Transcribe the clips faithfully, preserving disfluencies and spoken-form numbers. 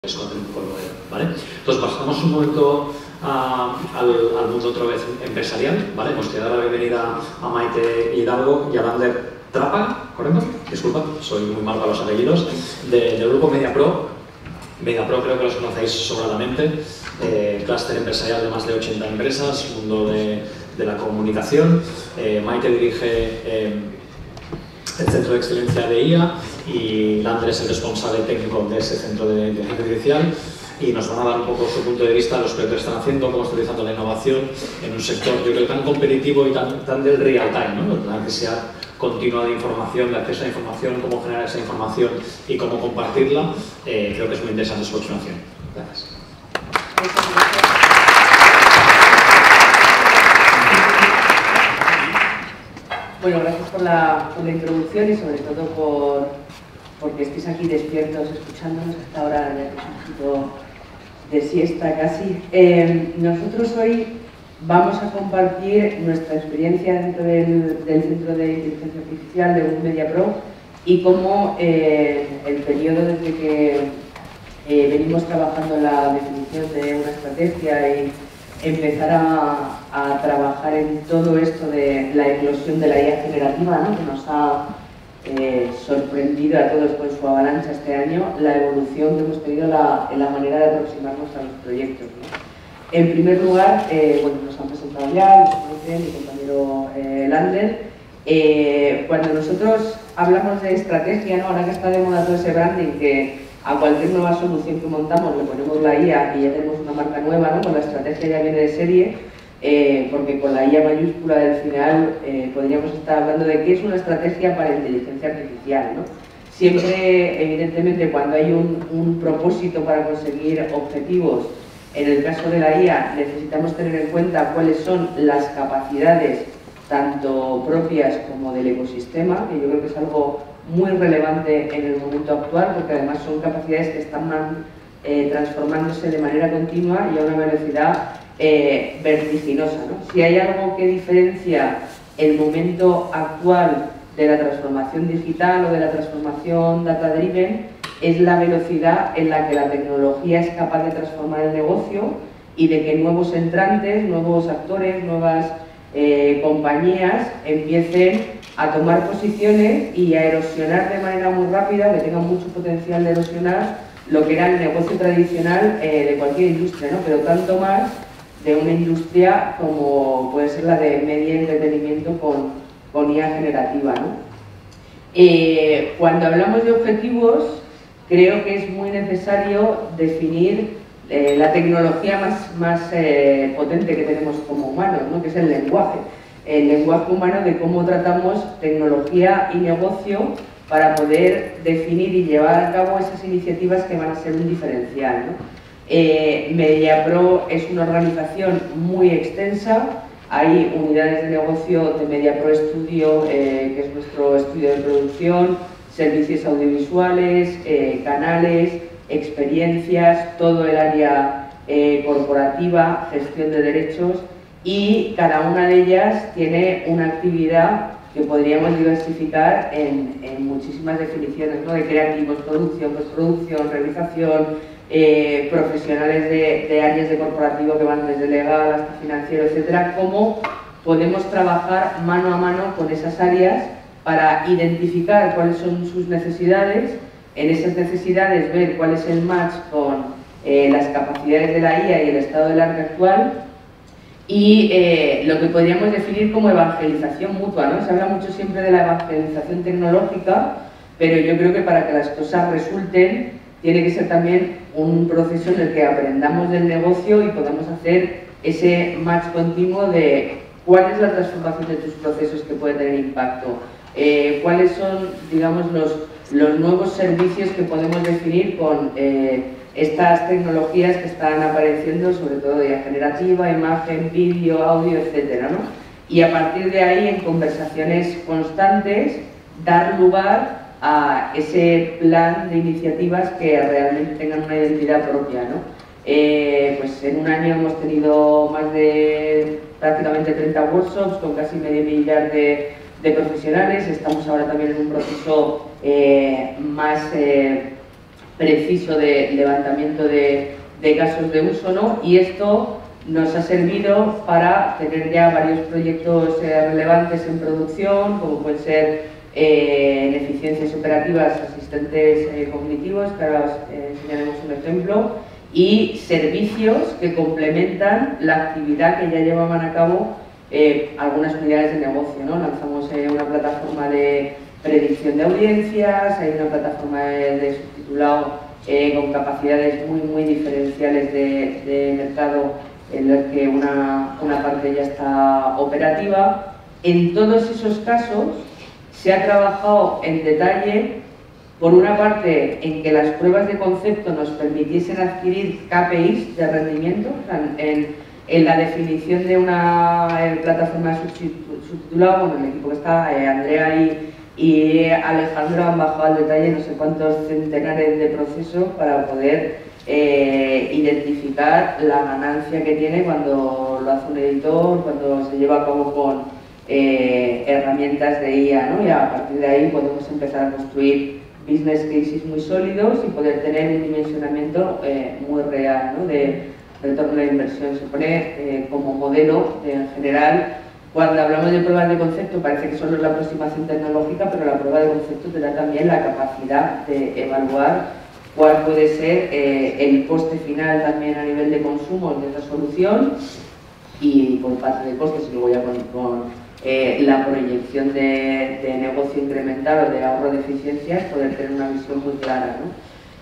esconde un poco el modelo, ¿vale? Entonces pasamos un momento a, al, al mundo otra vez empresarial, ¿vale? Hemos dado la bienvenida a Maite Hidalgo y a Lander Trapa, ¿correcto? Disculpa, soy muy mal para los apellidos, de, del grupo MediaPro. MediaPro creo que los conocéis sobradamente, eh, clúster empresarial de más de ochenta empresas, mundo de, de la comunicación. Eh, Maite dirige eh, el Centro de Excelencia de I A y Lander es el responsable técnico de ese centro de inteligencia artificial y nos van a dar un poco su punto de vista de los proyectos que están haciendo, cómo están utilizando la innovación en un sector, yo creo, tan competitivo y tan, tan del real time, ¿no? La necesidad continua de información, de acceso a información, cómo generar esa información y cómo compartirla. Eh, creo que es muy interesante su continuación. Gracias. Bueno, gracias por la, por la introducción y sobre todo por porque estéis aquí despiertos escuchándonos hasta ahora, ya que es un poquito de siesta casi. Eh, nosotros hoy vamos a compartir nuestra experiencia dentro del, del Centro de Inteligencia Artificial de MediaPro y cómo eh, el periodo desde que eh, venimos trabajando en la definición de una estrategia y empezar a, a trabajar en todo esto de la eclosión de la I A generativa, ¿no? Que nos ha eh, sorprendido a todos con su avalancha este año, la evolución que hemos tenido la, en la manera de aproximarnos a los proyectos, ¿no? En primer lugar, eh, bueno, nos han presentado ya, nos conocen, mi compañero eh, Lander. Eh, cuando nosotros hablamos de estrategia, ¿no? Ahora que está de moda todo ese branding, que a cualquier nueva solución que montamos le ponemos la I A y ya tenemos una marca nueva, ¿no? Pues la estrategia ya viene de serie, eh, porque con la I A mayúscula del final eh, podríamos estar hablando de qué es una estrategia para inteligencia artificial, ¿no? Siempre, evidentemente, cuando hay un, un propósito para conseguir objetivos, en el caso de la I A necesitamos tener en cuenta cuáles son las capacidades tanto propias como del ecosistema, que yo creo que es algo muy relevante en el momento actual, porque además son capacidades que están eh, transformándose de manera continua y a una velocidad eh, vertiginosa, ¿no? Si hay algo que diferencia el momento actual de la transformación digital o de la transformación data-driven, es la velocidad en la que la tecnología es capaz de transformar el negocio y de que nuevos entrantes, nuevos actores, nuevas eh, compañías empiecen a tomar posiciones y a erosionar de manera muy rápida, que tengan mucho potencial de erosionar lo que era el negocio tradicional eh, de cualquier industria, ¿no? Pero tanto más de una industria como puede ser la de media y entretenimiento con, con I A generativa, ¿no? Eh, cuando hablamos de objetivos, creo que es muy necesario definir eh, la tecnología más, más eh, potente que tenemos como humanos, ¿no? Que es el lenguaje. El lenguaje humano de cómo tratamos tecnología y negocio para poder definir y llevar a cabo esas iniciativas que van a ser un diferencial, ¿no? Eh, MediaPro es una organización muy extensa, hay unidades de negocio de MediaPro Studio, eh, que es nuestro estudio de producción, servicios audiovisuales, eh, canales, experiencias, todo el área eh, corporativa, gestión de derechos, y cada una de ellas tiene una actividad que podríamos diversificar en, en muchísimas definiciones, ¿no? De creativos, producción, postproducción, realización, eh, profesionales de, de áreas de corporativo que van desde legal hasta financiero, etcétera. Cómo podemos trabajar mano a mano con esas áreas para identificar cuáles son sus necesidades, en esas necesidades ver cuál es el match con eh, las capacidades de la I A y el estado del arte actual, y eh, lo que podríamos definir como evangelización mutua, ¿no? Se habla mucho siempre de la evangelización tecnológica, pero yo creo que para que las cosas resulten tiene que ser también un proceso en el que aprendamos del negocio y podamos hacer ese match continuo de cuál es la transformación de tus procesos que puede tener impacto, eh, cuáles son, digamos, los, los nuevos servicios que podemos definir con eh, estas tecnologías que están apareciendo, sobre todo de I A generativa, imagen, vídeo, audio, etcétera, ¿no? Y a partir de ahí, en conversaciones constantes, dar lugar a ese plan de iniciativas que realmente tengan una identidad propia, ¿no? Eh, pues en un año hemos tenido más de prácticamente treinta workshops con casi medio millar de, de profesionales. Estamos ahora también en un proceso eh, más eh, preciso de levantamiento de, de casos de uso, ¿no? Y esto nos ha servido para tener ya varios proyectos eh, relevantes en producción, como pueden ser eh, en eficiencias operativas asistentes eh, cognitivos, que ahora os eh, enseñaremos un ejemplo, y servicios que complementan la actividad que ya llevaban a cabo eh, algunas unidades de negocio, ¿no? Lanzamos eh, una plataforma de predicción de audiencias, hay una plataforma de, de subtitulado eh, con capacidades muy, muy diferenciales de, de mercado, en el que una, una parte ya está operativa. En todos esos casos se ha trabajado en detalle, por una parte, en que las pruebas de concepto nos permitiesen adquirir K P Is de rendimiento, o sea, en, en la definición de una eh, plataforma subtitulada. Bueno, el equipo que está, eh, Andrea y, y Alejandro han bajado al detalle no sé cuántos centenares de procesos para poder Eh, identificar la ganancia que tiene cuando lo hace un editor, cuando se lleva a cabo con eh, herramientas de I A, ¿no? Y a partir de ahí podemos empezar a construir business cases muy sólidos y poder tener un dimensionamiento eh, muy real, ¿no? De retorno de inversión. Se pone eh, como modelo de, en general, cuando hablamos de pruebas de concepto parece que solo es la aproximación tecnológica, pero la prueba de concepto te da también la capacidad de evaluar cuál puede ser eh, el coste final también a nivel de consumo de esa solución, y por parte de costes, y luego ya con, con eh, la proyección de, de negocio incremental o de ahorro de eficiencias, poder tener una visión muy clara, ¿no?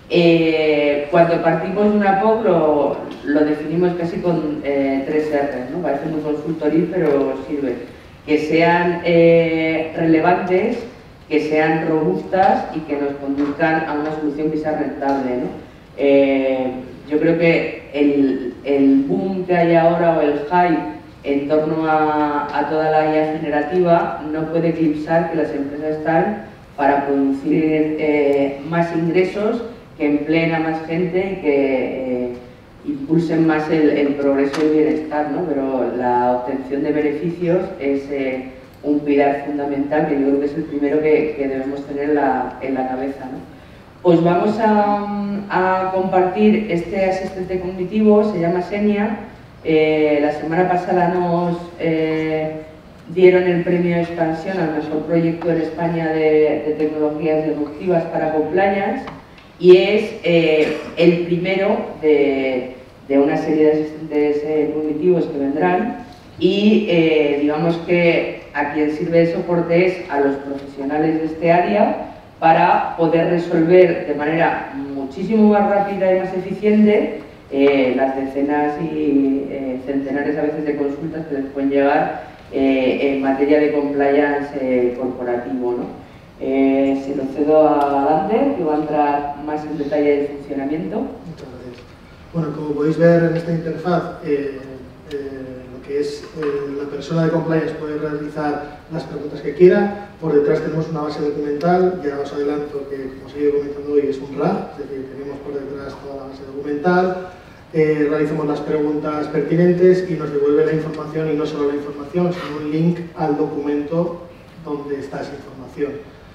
Eh, cuando partimos de una P O C lo, lo definimos casi con eh, tres R's, ¿no? Parece muy consultoril, pero sirve. Que sean eh, relevantes, que sean robustas y que nos conduzcan a una solución que sea rentable, ¿no? Eh, yo creo que el, el boom que hay ahora, o el hype en torno a, a toda la I A generativa, no puede eclipsar que las empresas están para producir eh, más ingresos, que empleen a más gente y que eh, impulsen más el, el progreso y el bienestar, ¿no? Pero la obtención de beneficios es eh, un pilar fundamental, que yo creo que es el primero que, que debemos tener en la, en la cabeza, ¿no? Os vamos a, a compartir este asistente cognitivo, se llama Senia. Eh, la semana pasada nos eh, dieron el premio de expansión al mejor proyecto en España de, de tecnologías disruptivas para compliance, y es eh, el primero de, de una serie de asistentes eh, cognitivos que vendrán. Y eh, digamos que a quien sirve de soporte es a los profesionales de este área, para poder resolver de manera muchísimo más rápida y más eficiente eh, las decenas y eh, centenares a veces de consultas que les pueden llegar eh, en materia de compliance eh, corporativo, ¿no? Eh, se lo cedo a Dante, que va a entrar más en detalle del funcionamiento. Muchas gracias. Bueno, como podéis ver en esta interfaz, eh, eh, que es eh, la persona de compliance puede realizar las preguntas que quiera. Por detrás tenemos una base documental, ya os adelanto que, como os he ido comentando hoy, es un R A G, es decir, tenemos por detrás toda la base documental, eh, realizamos las preguntas pertinentes y nos devuelve la información, y no solo la información, sino un link al documento donde está esa información.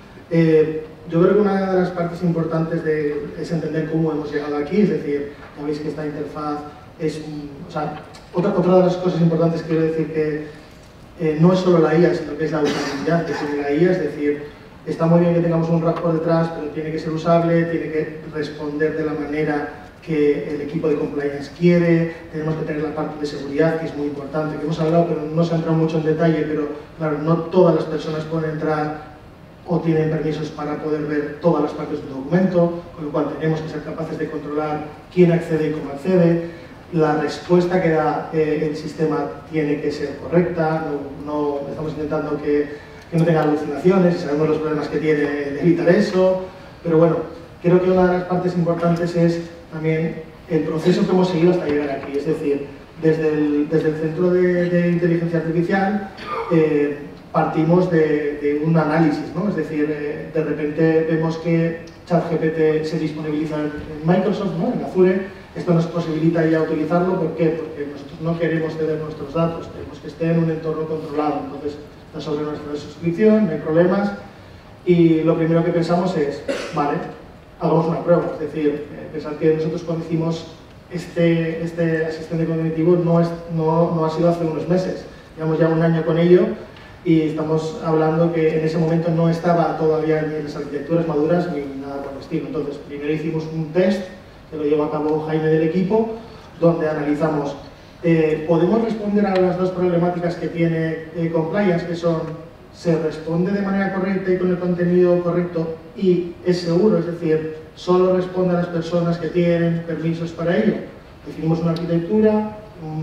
Eh, yo creo que una de las partes importantes de, es entender cómo hemos llegado aquí, es decir, ya veis que esta interfaz es, o sea, otra, otra de las cosas importantes quiero decir que eh, no es solo la I A, sino que es la usabilidad que tiene la I A, es decir, está muy bien que tengamos un R A G por detrás, pero tiene que ser usable, tiene que responder de la manera que el equipo de compliance quiere, tenemos que tener la parte de seguridad, que es muy importante, que hemos hablado, pero no se ha entrado mucho en detalle, pero claro, no todas las personas pueden entrar o tienen permisos para poder ver todas las partes del documento, con lo cual tenemos que ser capaces de controlar quién accede y cómo accede. La respuesta que da eh, el sistema tiene que ser correcta, no, no estamos intentando que, que no tenga alucinaciones, y sabemos los problemas que tiene de evitar eso, pero bueno, creo que una de las partes importantes es también el proceso que hemos seguido hasta llegar aquí, es decir, desde el, desde el Centro de, de Inteligencia Artificial eh, partimos de, de un análisis, ¿no? Es decir, eh, de repente vemos que ChatGPT se disponibiliza en Microsoft, ¿no? En Azure. Esto nos posibilita ya utilizarlo. ¿Por qué? Porque nosotros no queremos ceder nuestros datos, queremos que esté en un entorno controlado. Entonces, está sobre nuestra suscripción, no hay problemas. Y lo primero que pensamos es, vale, hagamos una prueba. Es decir, eh, pensar que nosotros cuando hicimos este, este asistente cognitivo no, es, no, no ha sido hace unos meses. Llevamos ya un año con ello y estamos hablando que en ese momento no estaba todavía ni las arquitecturas maduras ni nada por el estilo. Entonces, primero hicimos un test que lo lleva a cabo Jaime del equipo, donde analizamos, eh, ¿podemos responder a las dos problemáticas que tiene eh, Compliance, que son, se responde de manera correcta y con el contenido correcto y es seguro, es decir, solo responde a las personas que tienen permisos para ello? Definimos una arquitectura,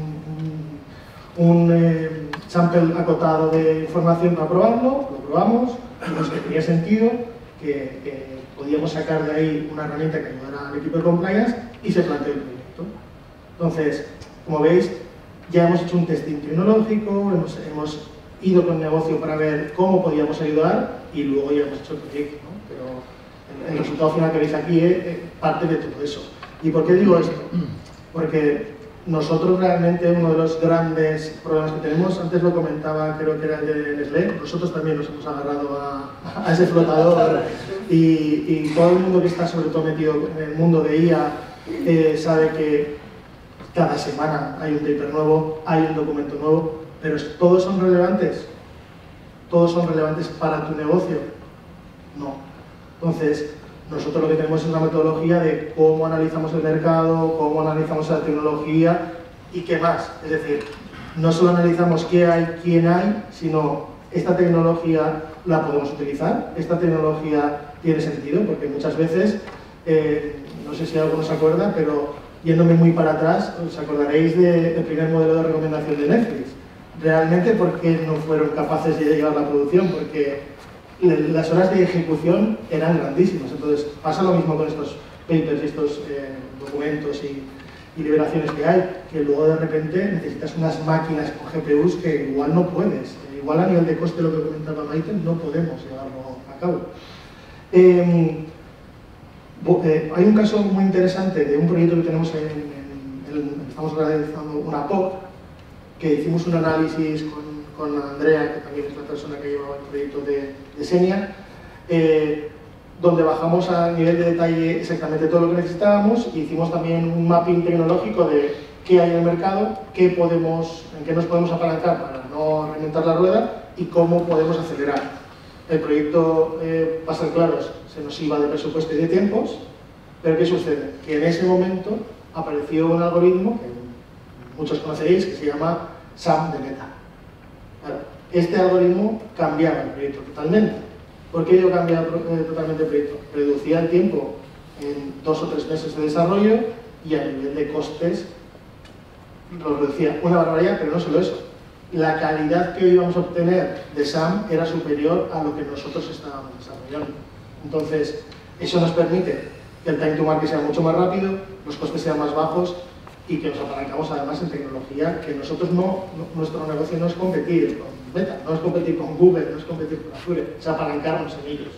un, un, un eh, sample acotado de información para probarlo, lo probamos, vimos que tenía sentido, que, que podíamos sacar de ahí una herramienta que ayudara al equipo de Compliance y se planteó el proyecto. Entonces, como veis, ya hemos hecho un testing tecnológico, hemos, hemos ido con el negocio para ver cómo podíamos ayudar y luego ya hemos hecho el proyecto, ¿no? Pero el, el resultado final que veis aquí es eh, parte de todo eso. ¿Y por qué digo esto? Porque nosotros realmente uno de los grandes problemas que tenemos, antes lo comentaba, creo que era el de Nestlé, nosotros también nos hemos agarrado a, a ese flotador y, y todo el mundo que está sobre todo metido en el mundo de I A eh, sabe que cada semana hay un paper nuevo, hay un documento nuevo, pero ¿todos son relevantes? ¿Todos son relevantes para tu negocio? No. Entonces, nosotros lo que tenemos es una metodología de cómo analizamos el mercado, cómo analizamos la tecnología y qué más. Es decir, no solo analizamos qué hay, quién hay, sino esta tecnología la podemos utilizar, esta tecnología tiene sentido, porque muchas veces, eh, no sé si alguno se acuerda, pero yéndome muy para atrás, os acordaréis de, del primer modelo de recomendación de Netflix. Realmente, ¿por qué no fueron capaces de llevar la producción? Porque las horas de ejecución eran grandísimas. Entonces, pasa lo mismo con estos papers y estos eh, documentos y, y liberaciones que hay, que luego de repente necesitas unas máquinas con G P Us que igual no puedes. Igual a nivel de coste, lo que comentaba Maite, no podemos llevarlo a cabo. Eh, eh, hay un caso muy interesante de un proyecto que tenemos en, en, en estamos realizando una P O C, que hicimos un análisis con con Andrea, que también es la persona que llevaba el proyecto de, de Senia, eh, donde bajamos a nivel de detalle exactamente todo lo que necesitábamos y hicimos también un mapping tecnológico de qué hay en el mercado, qué podemos, en qué nos podemos apalancar para no reinventar la rueda y cómo podemos acelerar. El proyecto, eh, para ser claros, se nos iba de presupuesto y de tiempos, pero ¿qué sucede? Que en ese momento apareció un algoritmo que muchos conoceréis, que se llama SAM de Meta. Este algoritmo cambiaba el proyecto totalmente. ¿Por qué yo cambiaba eh, totalmente el proyecto? Reducía el tiempo en dos o tres meses de desarrollo y a nivel de costes lo reducía una barbaridad, pero no solo eso. La calidad que íbamos a obtener de SAM era superior a lo que nosotros estábamos desarrollando. Entonces, eso nos permite que el time to market sea mucho más rápido, los costes sean más bajos y que nos apalancamos además en tecnología, que nosotros no, no, nuestro negocio no es competir con Meta, no es competir con Google, no es competir con Azure, es apalancarnos en ellos.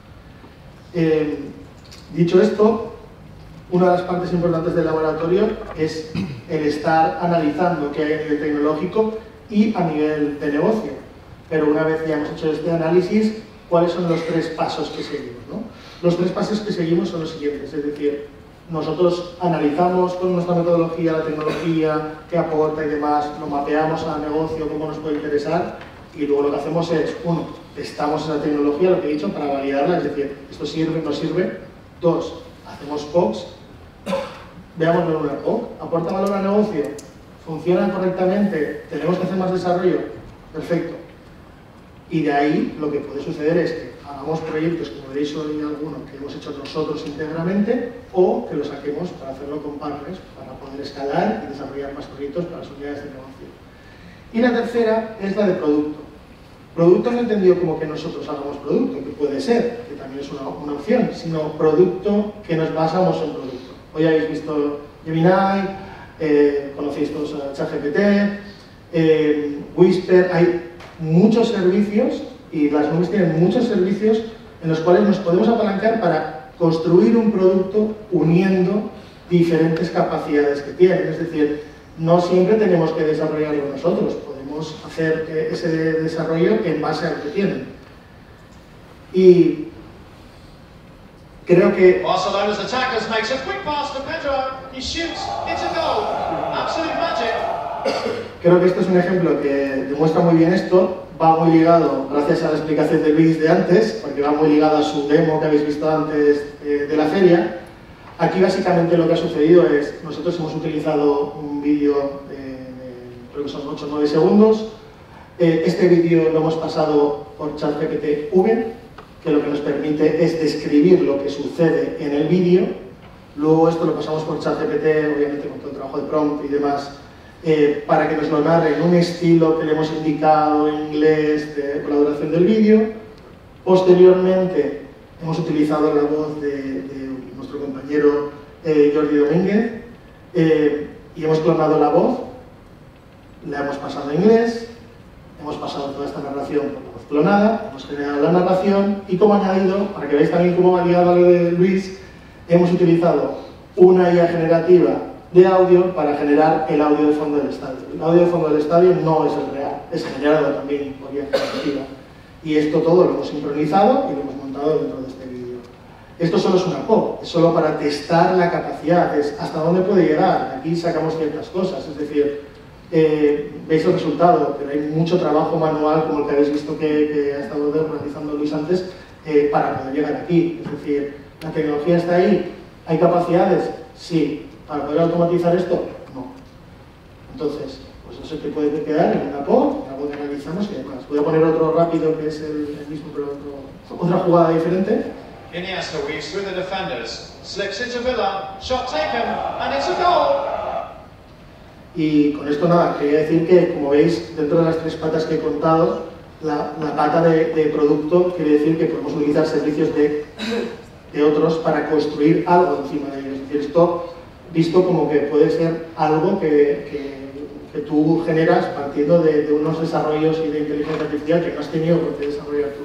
Eh, dicho esto, una de las partes importantes del laboratorio es el estar analizando qué hay a nivel tecnológico y a nivel de negocio. Pero una vez ya hemos hecho este análisis, ¿cuáles son los tres pasos que seguimos, ¿no? Los tres pasos que seguimos son los siguientes, es decir, nosotros analizamos con nuestra metodología la tecnología, qué aporta y demás, lo mapeamos al negocio, cómo nos puede interesar y luego lo que hacemos es, uno, testamos esa tecnología, lo que he dicho, para validarla, es decir, esto sirve, no sirve. Dos, hacemos P O Cs, veámoslo en una P O C, aporta valor al negocio, funciona correctamente, tenemos que hacer más desarrollo, perfecto. Y de ahí lo que puede suceder es que hagamos proyectos, como veréis hoy alguno, que hemos hecho nosotros íntegramente, o que lo saquemos para hacerlo con partners, para poder escalar y desarrollar más proyectos para las unidades de negocio. Y la tercera es la de producto. Producto no entendido como que nosotros hagamos producto, que puede ser, que también es una, una opción, sino producto que nos basamos en producto. Hoy habéis visto Gemini, eh, conocéis todos a ChatGPT, eh, Whisper, hay muchos servicios y las nubes tienen muchos servicios en los cuales nos podemos apalancar para construir un producto uniendo diferentes capacidades que tienen. Es decir, no siempre tenemos que desarrollarlo nosotros, podemos hacer ese desarrollo en base a lo que tienen. ¿Y qué creo que... Barcelona's attackers makes a quick pass to Pedro. He shoots. It's a goal. Absolute magic. Creo que esto es un ejemplo que demuestra muy bien esto. Va muy ligado, gracias a la explicación de Luis de antes, porque va muy ligado a su demo que habéis visto antes eh, de la feria. Aquí básicamente lo que ha sucedido es, nosotros hemos utilizado un vídeo, eh, creo que son ocho o nueve segundos. Eh, este vídeo lo hemos pasado por ChatGPT V, que lo que nos permite es describir lo que sucede en el vídeo. Luego esto lo pasamos por ChatGPT, obviamente con todo el trabajo de prompt y demás, eh, para que nos lo narre en un estilo que le hemos indicado en inglés de, con la duración del vídeo. Posteriormente hemos utilizado la voz de, de nuestro compañero eh, Jordi Domínguez eh, y hemos clonado la voz, la hemos pasado a inglés, hemos pasado toda esta narración por la voz clonada, hemos generado la narración y como añadido, para que veáis también cómo va ligado a lo de Luis, hemos utilizado una I A generativa de audio para generar el audio de fondo del estadio. El audio de fondo del estadio no es el real, es generado también por I A generativa. Y esto todo lo hemos sincronizado y lo hemos montado dentro de este vídeo. Esto solo es una P O C, es solo para testar la capacidad, es hasta dónde puede llegar. Aquí sacamos ciertas cosas, es decir, eh, veis el resultado, pero hay mucho trabajo manual, como el que habéis visto que, que ha estado realizando Luis antes, eh, para poder llegar aquí. Es decir, la tecnología está ahí, ¿hay capacidades? Sí. ¿Para poder automatizar esto? No. Entonces, pues eso te puede quedar en una P O C, algo que analizamos y demás. Voy a poner otro rápido que es el, el mismo, pero otro, otra jugada diferente. Iniesta weaves through the defenders, slips into Villa, shot taken, and it's a goal. Y con esto nada, quería decir que, como veis, dentro de las tres patas que he contado, la, la pata de, de producto quiere decir que podemos utilizar servicios de, de otros para construir algo encima de ellos. Es decir, esto visto como que puede ser algo que, que, que tú generas partiendo de, de unos desarrollos y de inteligencia artificial que no has tenido por qué desarrollar tú.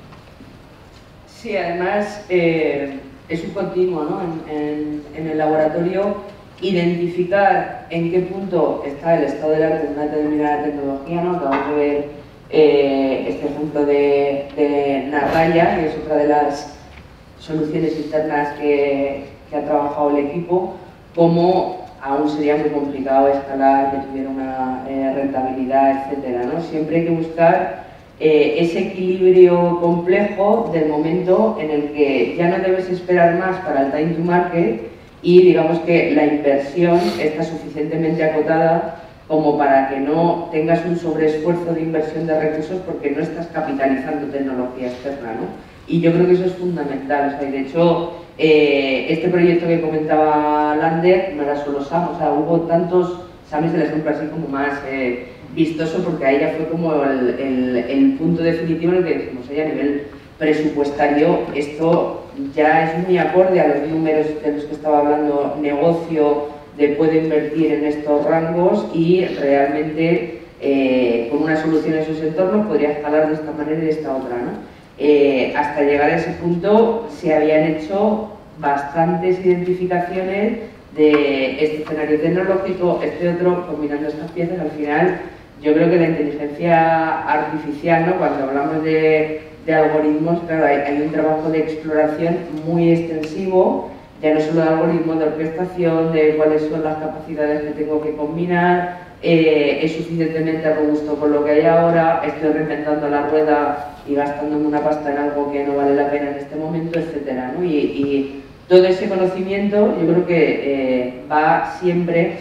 Sí, además eh, es un continuo, ¿no? En, en, en el laboratorio identificar en qué punto está el estado del arte de una determinada tecnología, ¿no? Acabamos de ver eh, este ejemplo de, de Narraya, que es otra de las soluciones internas que, que ha trabajado el equipo, como aún sería muy complicado escalar, que tuviera una eh, rentabilidad, etcétera, ¿no? Siempre hay que buscar eh, ese equilibrio complejo del momento en el que ya no debes esperar más para el time to market y digamos que la inversión está suficientemente acotada como para que no tengas un sobreesfuerzo de inversión de recursos porque no estás capitalizando tecnología externa, ¿no? Y yo creo que eso es fundamental, o sea, y de hecho eh, este proyecto que comentaba Lander no era solo SAM, o sea, hubo tantos, SAM es el ejemplo así como más eh, vistoso porque ahí ya fue como el, el, el punto definitivo en el que decimos, oye, a nivel presupuestario esto ya es muy acorde a los números de los que estaba hablando negocio, de puede invertir en estos rangos y realmente eh, con una solución en sus entornos podría escalar de esta manera y de esta otra, ¿no? Eh, hasta llegar a ese punto se habían hecho bastantes identificaciones de este escenario tecnológico, este otro, combinando estas piezas. Al final yo creo que la inteligencia artificial, ¿no? Cuando hablamos de, de algoritmos, claro, hay, hay un trabajo de exploración muy extensivo, ya no solo de algoritmos, de orquestación, de cuáles son las capacidades que tengo que combinar, eh, es suficientemente robusto con lo que hay ahora, estoy reinventando la rueda y gastándome una pasta en algo que no vale la pena en este momento, etcétera, ¿no? Y, y todo ese conocimiento yo creo que eh, va siempre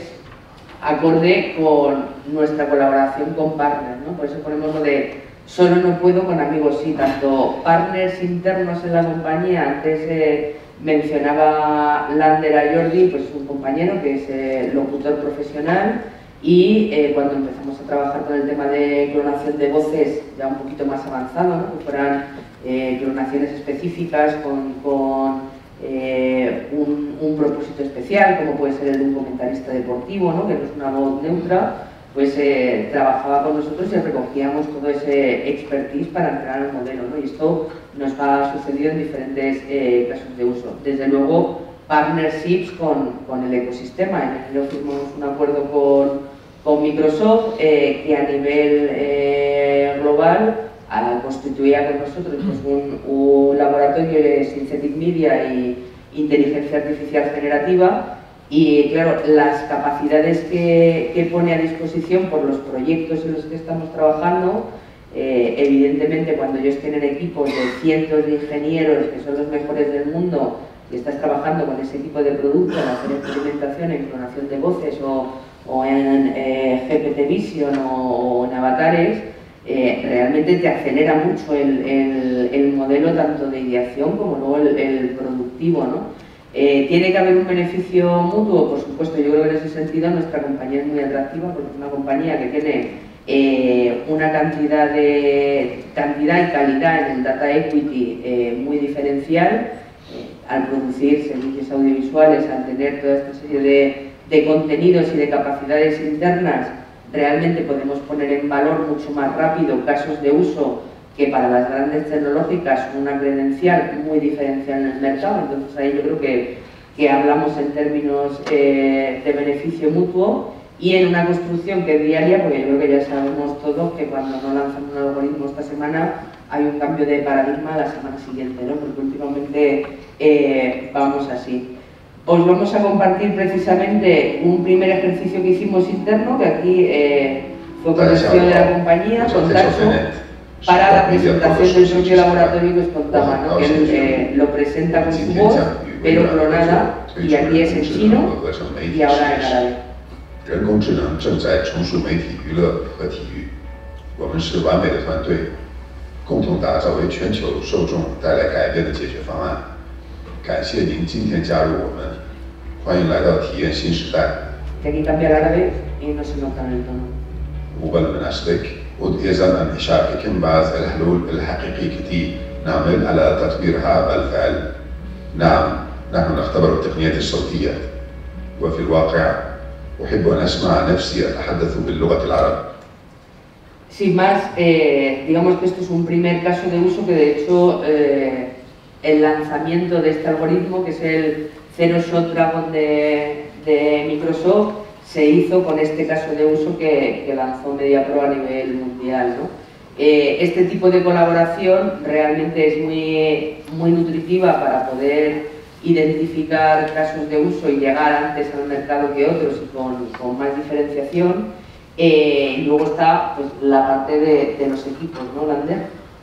acorde con nuestra colaboración con partners, ¿no? Por eso ponemos lo de solo no puedo con amigos, sí, tanto partners internos en la compañía, antes eh, mencionaba Lander a Jordi, pues un compañero que es eh, locutor profesional, y eh, cuando empezamos a trabajar con el tema de clonación de voces ya un poquito más avanzado, ¿no? Que fueran eh, clonaciones específicas con, con eh, un, un propósito especial, como puede ser el de un comentarista deportivo, ¿no? Que no es una voz neutra, pues eh, trabajaba con nosotros y recogíamos todo ese expertise para entrar al modelo, ¿no? Y esto nos ha sucedido en diferentes eh, casos de uso. Desde luego, partnerships con, con el ecosistema. En enero firmamos un acuerdo con, con Microsoft eh, que a nivel eh, global a, constituía con nosotros pues, un, un laboratorio de Synthetic Media y inteligencia artificial generativa y, claro, las capacidades que, que pone a disposición por los proyectos en los que estamos trabajando, eh, evidentemente cuando ellos tienen equipos de cientos de ingenieros que son los mejores del mundo y estás trabajando con ese tipo de producto en hacer experimentación en clonación de voces o, o en eh, G P T Vision o, o en avatares, eh, realmente te acelera mucho el, el, el modelo tanto de ideación como luego el, el productivo, ¿no? Eh, ¿Tiene que haber un beneficio mutuo? Por supuesto, yo creo que en ese sentido nuestra compañía es muy atractiva porque es una compañía que tiene eh, una cantidad, de, cantidad y calidad en el data equity eh, muy diferencial. Al producir servicios audiovisuales, al tener toda esta serie de, de contenidos y de capacidades internas, realmente podemos poner en valor mucho más rápido casos de uso que para las grandes tecnológicas son una credencial muy diferencial en el mercado. Entonces ahí yo creo que, que hablamos en términos eh, de beneficio mutuo y en una construcción que es diaria, porque yo creo que ya sabemos todos que cuando no lanzan un algoritmo esta semana hay un cambio de paradigma la semana siguiente, ¿no? Porque últimamente eh, vamos así. Os vamos a compartir precisamente un primer ejercicio que hicimos interno, que aquí eh, fue con el C E O de la compañía, con Tacho, para la presentación del propio laboratorio que os contaba, ¿no? Que él eh, lo presenta con su voz, pero clonada, y aquí es en chino y ahora en árabe. 人工智能正在重塑媒体、娱乐和体育，我们是完美的团队，共同打造为全球受众带来改变的解决方案。感谢您今天加入我们，欢迎来到体验新时代。 Aquí cambia el árabe y no se nota en el tono. وقبل ما نشارك إذا أن نشارككم بعض الحلول الحقيقية كتير نعمل على تطويرها بالفعل. نعم، نحن نختبر التقنيات الصوتية وفي الواقع أحب أن أسمع نفسي أتحدث باللغة العربية. Sin más, eh, digamos que esto es un primer caso de uso que de hecho eh, el lanzamiento de este algoritmo, que es el Zero Shot Dragon de, de Microsoft, se hizo con este caso de uso que, que lanzó MediaPro a nivel mundial, ¿no? Eh, este tipo de colaboración realmente es muy, muy nutritiva para poder identificar casos de uso y llegar antes al mercado que otros y con, con más diferenciación. Eh, y luego está pues, la parte de, de los equipos, ¿no, Lander?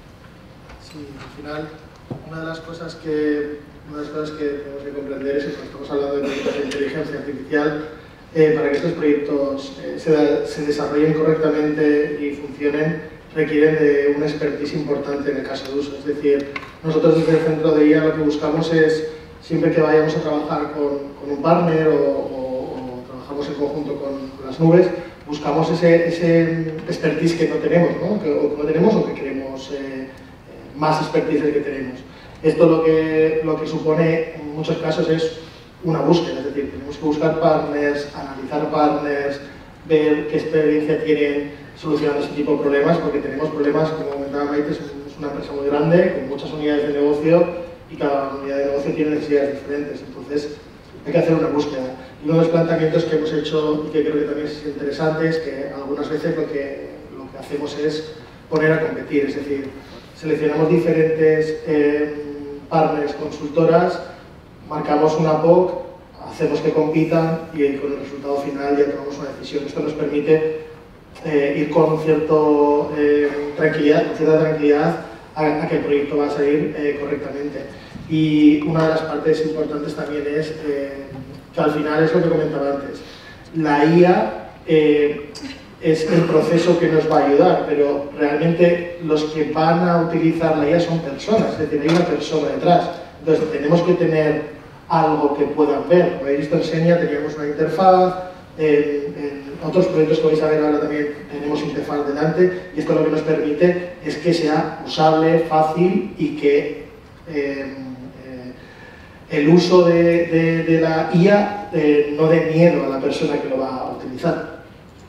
Sí, al final, una de las cosas que, una de las cosas que tenemos que comprender es que cuando estamos hablando de proyectos de inteligencia artificial, eh, para que estos proyectos eh, se, se desarrollen correctamente y funcionen, requieren de una expertise importante en el caso de uso. Es decir, nosotros desde el centro de I A lo que buscamos es, siempre que vayamos a trabajar con, con un partner o, o, o trabajamos en conjunto con, con las nubes, buscamos ese, ese expertise que no tenemos, ¿no? Que, o que no tenemos o que queremos eh, más expertise del que tenemos. Esto lo que, lo que supone en muchos casos es una búsqueda, es decir, tenemos que buscar partners, analizar partners, ver qué experiencia tienen solucionando este tipo de problemas, porque tenemos problemas, como comentaba Maite, es una empresa muy grande, con muchas unidades de negocio y cada unidad de negocio tiene necesidades diferentes, entonces hay que hacer una búsqueda. Y uno de los planteamientos que hemos hecho y que creo que también es interesante es que algunas veces lo que, lo que hacemos es poner a competir, es decir, seleccionamos diferentes eh, partners, consultoras, marcamos una P O C, hacemos que compitan y con el resultado final ya tomamos una decisión. Esto nos permite eh, ir con cierto, eh, tranquilidad, con cierta tranquilidad a, a que el proyecto va a salir eh, correctamente. Y una de las partes importantes también es eh, que al final es lo que comentaba antes. La I A eh, es el proceso que nos va a ayudar, pero realmente los que van a utilizar la I A son personas, es decir, hay una persona detrás. Entonces tenemos que tener algo que puedan ver. Como habéis visto en Senia teníamos una interfaz, en, en otros proyectos que vais a ver ahora también tenemos interfaz delante, y esto lo que nos permite es que sea usable, fácil y que eh, eh, el uso de, de, de la I A eh, no dé miedo a la persona que lo va a utilizar.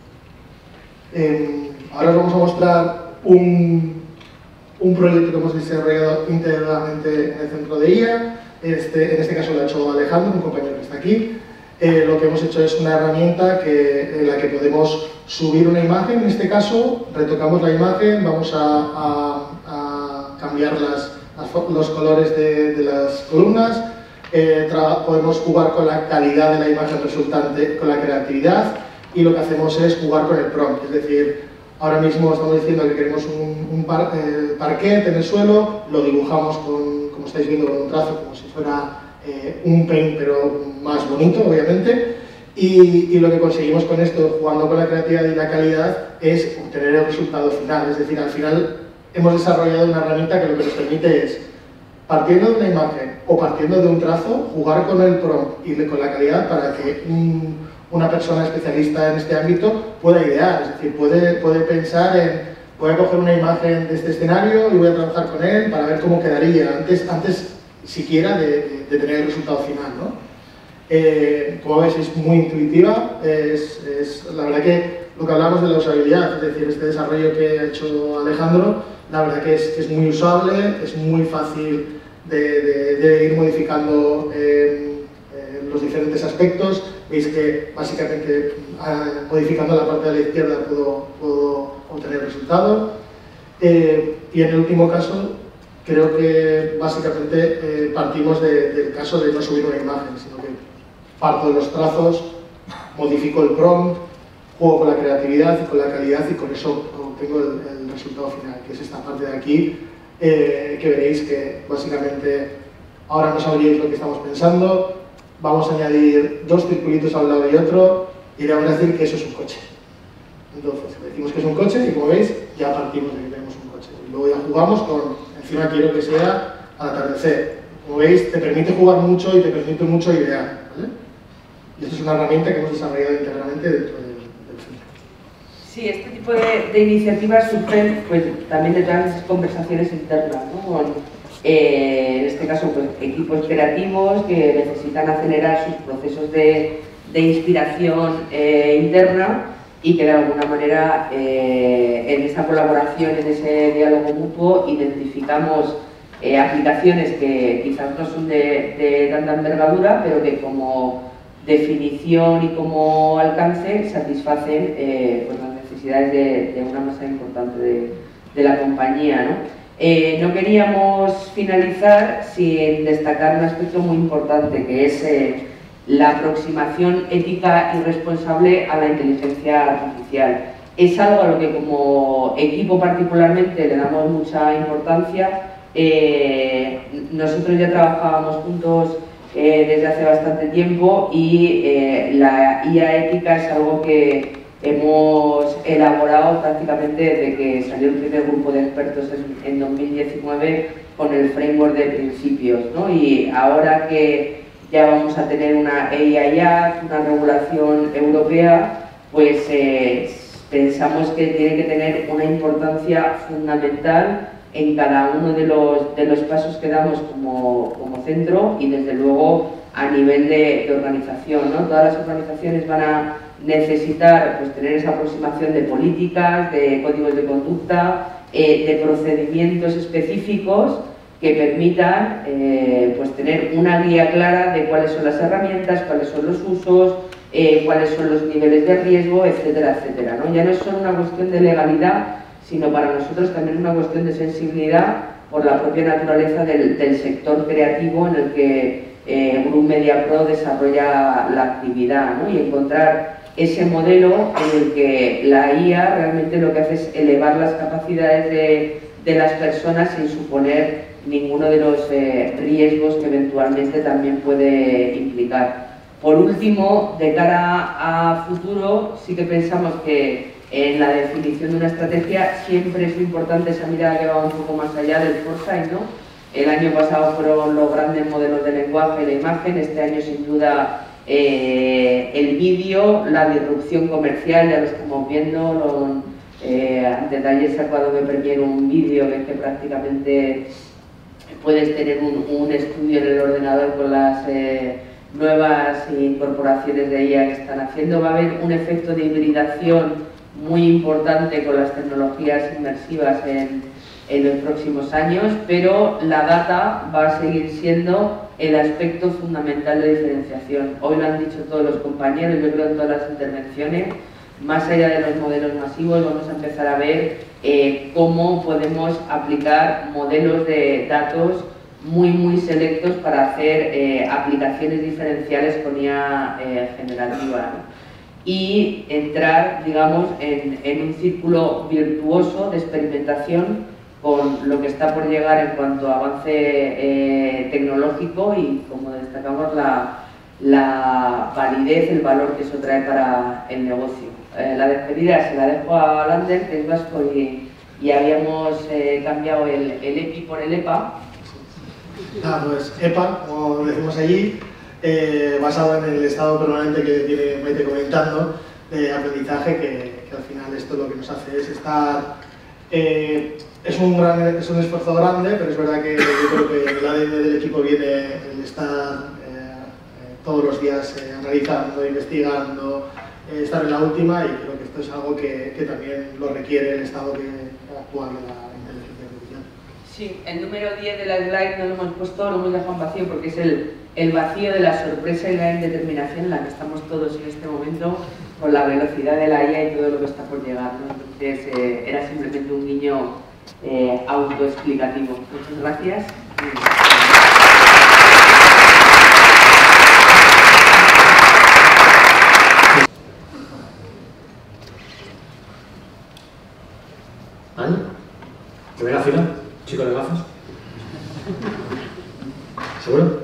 Eh, ahora os vamos a mostrar un, un proyecto que hemos desarrollado íntegramente en el centro de I A. Este, en este caso lo ha hecho Alejandro, un compañero que está aquí. Eh, lo que hemos hecho es una herramienta que, en la que podemos subir una imagen, en este caso retocamos la imagen, vamos a, a cambiar las, las, los colores de, de las columnas, eh, podemos jugar con la calidad de la imagen resultante, con la creatividad, y lo que hacemos es jugar con el prompt, es decir, ahora mismo estamos diciendo que queremos un, un par, eh, parquet en el suelo, lo dibujamos con, como estáis viendo, con un trazo como si fuera eh, un paint, pero más bonito, obviamente. Y, y lo que conseguimos con esto, jugando con la creatividad y la calidad, es obtener el resultado final. Es decir, al final hemos desarrollado una herramienta que lo que nos permite es, partiendo de una imagen o partiendo de un trazo, jugar con el prompt y con la calidad para que un, una persona especialista en este ámbito pueda idear. Es decir, puede, puede pensar en, voy a coger una imagen de este escenario y voy a trabajar con él para ver cómo quedaría, antes, antes siquiera de, de, de tener el resultado final, ¿no? Eh, como veis, es muy intuitiva, es, es la verdad que lo que hablamos de la usabilidad, es decir, este desarrollo que ha hecho Alejandro, la verdad que es, que es muy usable, es muy fácil de, de, de ir modificando eh, eh, los diferentes aspectos. Veis que básicamente eh, modificando la parte de la izquierda puedo, puedo obtener el resultado. Eh, y en el último caso, creo que básicamente eh, partimos de, del caso de no subir una imagen, sino que parto de los trazos, modifico el prompt, juego con la creatividad y con la calidad, y con eso obtengo el, el resultado final, que es esta parte de aquí, eh, que veréis que básicamente ahora no sabríais lo que estamos pensando. Vamos a añadir dos circulitos a un lado y otro y le vamos a decir que eso es un coche. Entonces decimos que es un coche y como veis ya partimos de que tenemos un coche. Y luego ya jugamos con, encima quiero que sea al atardecer. Como veis, te permite jugar mucho y te permite mucho idear, ¿vale? Y esta es una herramienta que hemos desarrollado íntegramente dentro del, del centro. Sí, este tipo de, de iniciativas surgen pues, también de todas las conversaciones internas, ¿no? Con, eh, en este caso, pues, equipos creativos que necesitan acelerar sus procesos de, de inspiración eh, interna y que de alguna manera eh, en esa colaboración, en ese diálogo mutuo, identificamos eh, aplicaciones que quizás no son de, de tanta envergadura, pero que como definición y como alcance satisfacen eh, pues las necesidades de, de una masa importante de, de la compañía, ¿no? Eh, no queríamos finalizar sin destacar un aspecto muy importante, que es eh, la aproximación ética y responsable a la inteligencia artificial. Es algo a lo que como equipo particularmente le damos mucha importancia. Eh, nosotros ya trabajábamos juntos Eh, desde hace bastante tiempo y eh, la I A ética es algo que hemos elaborado prácticamente desde que salió el primer grupo de expertos en, en dos mil diecinueve con el framework de principios, ¿no? Y ahora que ya vamos a tener una A I Act, una regulación europea, pues eh, pensamos que tiene que tener una importancia fundamental en cada uno de los, de los pasos que damos como, como centro y desde luego a nivel de, de organización, ¿no? Todas las organizaciones van a necesitar pues, tener esa aproximación de políticas, de códigos de conducta, eh, de procedimientos específicos que permitan eh, pues, tener una guía clara de cuáles son las herramientas, cuáles son los usos, eh, cuáles son los niveles de riesgo, etcétera, etcétera, ¿no? Ya no es solo una cuestión de legalidad, sino para nosotros también una cuestión de sensibilidad por la propia naturaleza del, del sector creativo en el que eh, Group Media Pro desarrolla la actividad, ¿no? Y encontrar ese modelo en el que la I A realmente lo que hace es elevar las capacidades de, de las personas sin suponer ninguno de los eh, riesgos que eventualmente también puede implicar. Por último, de cara a futuro, sí que pensamos que en la definición de una estrategia siempre es muy importante esa mirada que va un poco más allá del foresight, ¿no? El año pasado fueron los grandes modelos de lenguaje y la imagen, este año sin duda eh, el vídeo, la disrupción comercial, ya lo estamos viendo, lo, eh, antes de ayer sacó Adobe Premiere un vídeo que, que prácticamente puedes tener un, un estudio en el ordenador con las eh, nuevas incorporaciones de I A que están haciendo. Va a haber un efecto de hibridación muy importante con las tecnologías inmersivas en, en los próximos años, pero la data va a seguir siendo el aspecto fundamental de diferenciación. Hoy lo han dicho todos los compañeros, yo creo en todas las intervenciones, más allá de los modelos masivos, vamos a empezar a ver eh, cómo podemos aplicar modelos de datos muy muy selectos para hacer eh, aplicaciones diferenciales con I A eh, generativa, ¿no? Y entrar, digamos, en, en un círculo virtuoso de experimentación con lo que está por llegar en cuanto a avance eh, tecnológico y, como destacamos, la, la validez, el valor que eso trae para el negocio. Eh, la despedida se la dejo a Lander, que es vasco, y, y habíamos eh, cambiado el, el E P I por el E P A. Ah, pues E P A, como decimos allí, eh, basado en el estado permanente que tiene Maite comentando, de aprendizaje, que, que al final esto lo que nos hace es estar... Eh, es, un gran, es un esfuerzo grande, pero es verdad que yo creo que en el A D N del equipo viene el estar eh, todos los días eh, analizando, investigando, eh, estar en la última, y creo que esto es algo que, que también lo requiere el estado que, actual de la inteligencia artificial. Sí, el número diez de la slide no lo hemos puesto, lo hemos dejado en vacío porque es el, el vacío de la sorpresa y la indeterminación en la que estamos todos en este momento, con la velocidad de la I A y todo lo que está por llegar, ¿no? Entonces eh, era simplemente un guiño eh, autoexplicativo. Muchas gracias. ¿Ahí? ¿Primera fila? ¿Chico de gafas? ¿Seguro?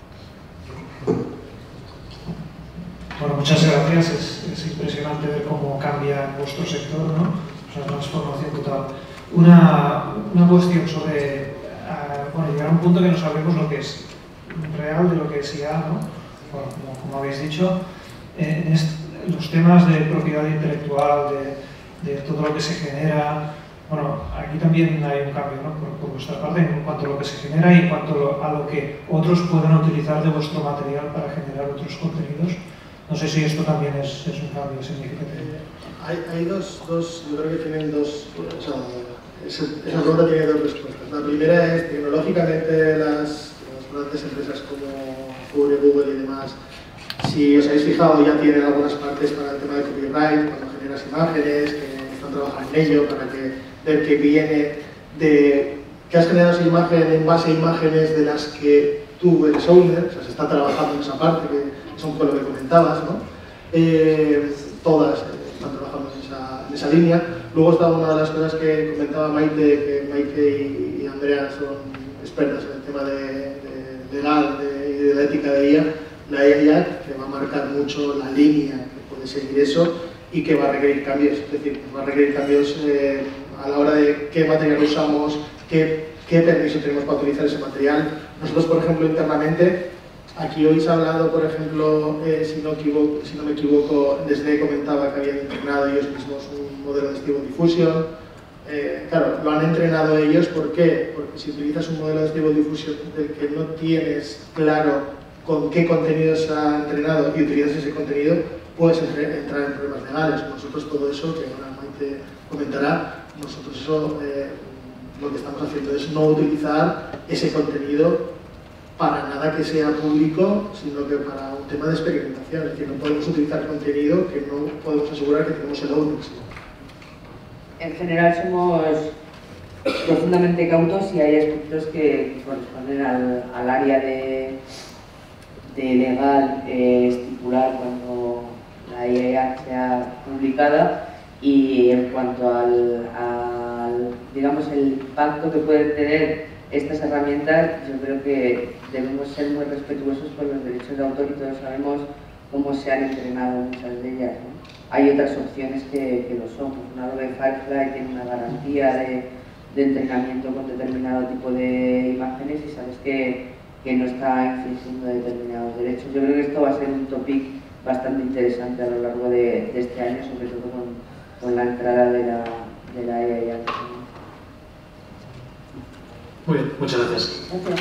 Bueno, muchas gracias. Es, es impresionante ver cómo cambia vuestro sector, ¿no? O sea, transformación total. Una, una cuestión sobre, uh, bueno, llegar a un punto que no sabemos lo que es real de lo que es I A, ¿no? Bueno, como, como habéis dicho, eh, en est, los temas de propiedad intelectual, de, de todo lo que se genera. Bueno, aquí también hay un cambio, ¿no? por, por vuestra parte en cuanto a lo que se genera y en cuanto a lo que otros pueden utilizar de vuestro material para generar otros contenidos. No sé si esto también es, es un cambio significativo. Eh, hay, hay dos, dos, yo creo que tienen dos, o sea, esa, esa pregunta tiene dos respuestas. La primera es, tecnológicamente, las, las grandes empresas como Google, Google y demás, si os habéis fijado, ya tienen algunas partes para el tema de copyright, cuando generas imágenes, que están trabajando en ello, para que ver que viene de que has generado esa imagen en base a imágenes de las que tú eres owner, o sea, se está trabajando en esa parte, que es un poco lo que comentabas, ¿no? Eh, todas están trabajando en esa, en esa línea. Luego está una de las cosas que comentaba Maite, que Maite y, y Andrea son expertas en el tema de, de legal de, y de la ética de I A, la I A Act, que va a marcar mucho la línea que puede seguir eso y que va a requerir cambios, es decir, va a requerir cambios eh, a la hora de qué material usamos, qué, qué permiso tenemos para utilizar ese material. Nosotros, por ejemplo, internamente, aquí hoy se ha hablado, por ejemplo, eh, si, no equivoco, si no me equivoco, desde comentaba que habían entrenado ellos mismos un modelo de Stable Diffusion. Eh, claro, lo han entrenado ellos, ¿por qué? Porque si utilizas un modelo de Stable Diffusion del que no tienes claro con qué contenido se ha entrenado y utilizas ese contenido, puedes entrar en problemas legales. Nosotros todo eso, que ahora Maite comentará, nosotros eso eh, lo que estamos haciendo es no utilizar ese contenido para nada que sea público, sino que para un tema de experimentación. Es decir, no podemos utilizar contenido que no podemos asegurar que tenemos el ownership. En general somos profundamente cautos y hay aspectos que corresponden al, al área de, de legal eh, estipular cuando la I A sea publicada, y en cuanto al, al digamos, el impacto que pueden tener estas herramientas, yo creo que debemos ser muy respetuosos con los derechos de autor, y todos sabemos cómo se han entrenado muchas de ellas, ¿no? Hay otras opciones que, que lo son. Una Adobe Firefly tiene una garantía de, de entrenamiento con determinado tipo de imágenes y sabes que, que no está infringiendo determinados derechos. Yo creo que esto va a ser un topic bastante interesante a lo largo de, de este año, sobre todo con, con la entrada de la, de la I A. Muy bien, muchas gracias. Gracias.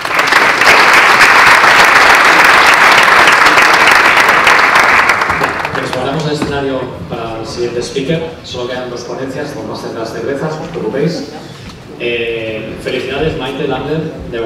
Nos guardamos el escenario para el siguiente speaker. Solo quedan dos ponencias, vamos a hacer las cervezas, no os preocupéis. Eh, felicidades, Maite, Lander. De